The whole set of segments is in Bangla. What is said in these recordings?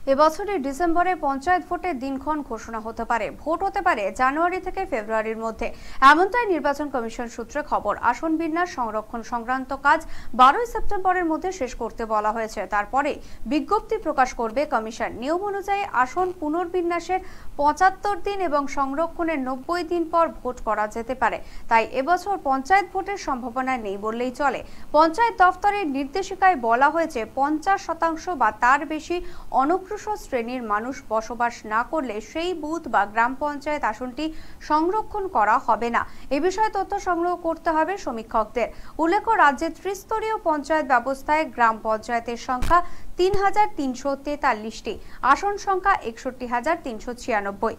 এবছরের ডিসেম্বরে পঞ্চায়েত ভোটের দিনক্ষণ ঘোষণা হতে পারে। ভোট হতে পারে জানুয়ারি থেকে ফেব্রুয়ারির মধ্যে, এমনটাই নির্বাচন কমিশন সূত্রে খবর। আসন বিন্যাস সংরক্ষণ সংক্রান্ত কাজ 12 সেপ্টেম্বরের মধ্যে শেষ করতে বলা হয়েছে। তারপরে বিজ্ঞপ্তি প্রকাশ করবে কমিশন। নিয়ম অনুযায়ী আসন পুনর্বিন্যাসের 75 দিন এবং সংরক্ষণের 90 দিন পর ভোট করা যেতে পারে। তাই এবছর পঞ্চায়েত ভোটের সম্ভাবনা নেই বললেই চলে। পঞ্চায়েত দফতরের নির্দেশিকায় বলা হয়েছে 50% বা তার বেশি অনগ্রসর শ্রেণীর মানুষ বসবাস না করলে সেই বুথ বা গ্রাম পঞ্চায়েত আসনটি সংরক্ষণ করা হবে না। এ বিষয়ে তথ্য সংগ্রহ করতে হবে সমীক্ষকদের। উল্লেখ্য, রাজ্যে ত্রিস্তরীয় পঞ্চায়েত ব্যবস্থায় গ্রাম পঞ্চায়েতের সংখ্যা ৩,৩৪৩টি, আসন সংখ্যা ৬১,৩৯৬।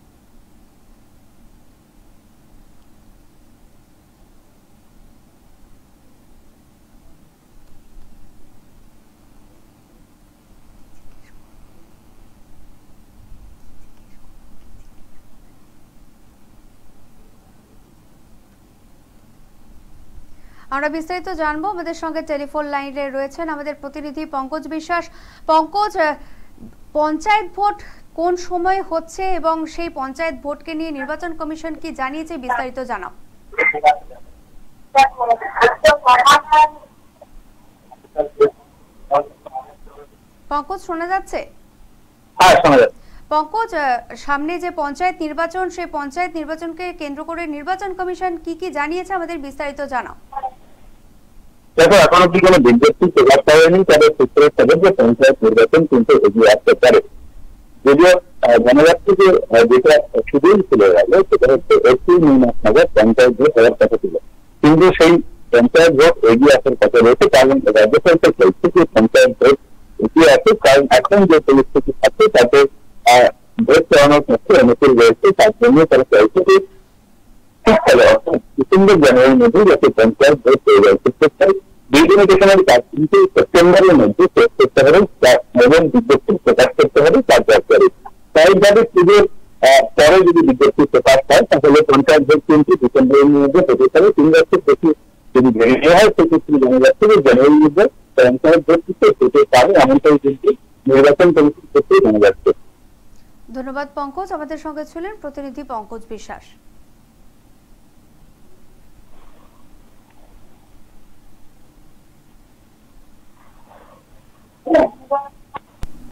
আমরা বিস্তারিত জানবো। আমাদের সঙ্গে টেলিফোন লাইনে রয়েছেন আমাদের প্রতিনিধি পঙ্কজ বিশ্বাস। পঙ্কজ, পঞ্চায়েত ভোট কোন সময় হচ্ছে এবং সেই পঞ্চায়েত ভোটকে নিয়ে নির্বাচন কমিশন কি জানিয়েছে, বিস্তারিত জানাও। পঙ্কজ, শোনা যাচ্ছে? হ্যাঁ, শোনা যাচ্ছে। পঙ্কজ, সামনে যে পঞ্চায়েত নির্বাচন, সেই পঞ্চায়েত নির্বাচনকে কেন্দ্র করে নির্বাচন কমিশন কি কি জানিয়েছে, আমাদের বিস্তারিত জানাও। দেখো, এখন অব্দি কোনো বিজ্ঞপ্তি প্রকাশ করেনি, তবে সূত্রের খবর যে পঞ্চায়েত নির্বাচন কিন্তু এগিয়ে আসতে পারে। যদিও জানা যাচ্ছে যে যেটা শিডিউল ছিল গেল সেটা হচ্ছে 1 মে মাস নাগাদ পঞ্চায়েত ভোট হওয়ার কথা ছিল, কিন্তু সেই পঞ্চায়েত ভোট এগিয়ে আসার কথা রয়েছে। কারণ রাজ্য সরকার চাইছে যে পঞ্চায়েত ভোট এগিয়ে আসে, কারণ এখন যে পরিস্থিতি আছে তাতে ভোট চালানোর পক্ষে অনুকূল রয়েছে। তার জন্য তারা চাইছে যে শীতকালে অর্থাৎ ডিসেম্বর জানুয়ারির মধ্যে যাতে পঞ্চায়েত ভোট হয়ে যায়। ডিলিমিটেশনের কাজ কিন্তু সেপ্টেম্বরের মধ্যে শেষ করতে হবে এবং বিজ্ঞপ্তি প্রকাশ করতে হবে তার দরকারে। স্বাভাবিকভাবে পুজোর পরে যদি বিজ্ঞপ্তি প্রকাশ হয় তাহলে পঞ্চায়েত ভোট কিন্তু ডিসেম্বরের মধ্যে হতে পারে। 3 বছর বেশি যদি বেড়ে নেওয়া হয় সেক্ষেত্রে জানা যাচ্ছে যে জানুয়ারির মধ্যে পঞ্চায়েত ভোট কিন্তু হতে পারে, এমনটাই কিন্তু নির্বাচন কমিশন সূত্রে জানা যাচ্ছে। ধন্যবাদ পঙ্কজ, আমাদের সঙ্গে ছিলেন প্রতিনিধি পঙ্কজ বিশ্বাস।